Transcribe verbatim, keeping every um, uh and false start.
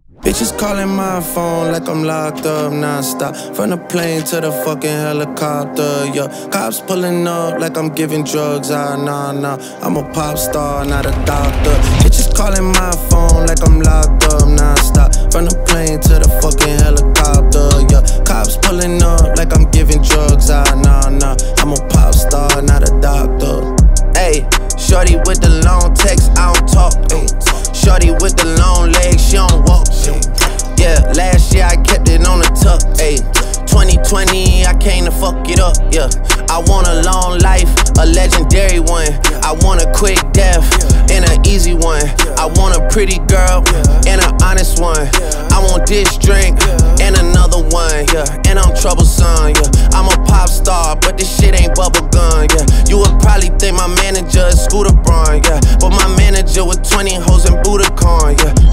Bitches calling my phone like I'm locked up non-stop. From the plane to the fucking helicopter, yeah. Cops pulling up like I'm giving drugs, ah, nah, nah. I'm a pop star, not a doctor. Bitches calling my phone like I'm locked up non-stop. From the plane to the fucking helicopter, yeah. Cops pulling up like I'm giving drugs, ah, nah, nah. I'm a pop star, not a doctor. Ayy, shorty with the long text, I don't talk, ayy. Shorty with the long legs, she don't walk. Yeah, last year I kept it on the tuck. Ayy, twenty twenty, I came to fuck it up. Yeah, I want a long life, a legendary one. I want a quick death and an easy one. I want a pretty girl and an honest one. I want this drink and another one. Yeah, and I'm troublesome. Yeah, I'm a pop star, but this shit ain't bubblegum. Yeah, you would probably think my manager is Scooter Braun. Yeah, but my manager with twenty hoes and Budokan. Yeah.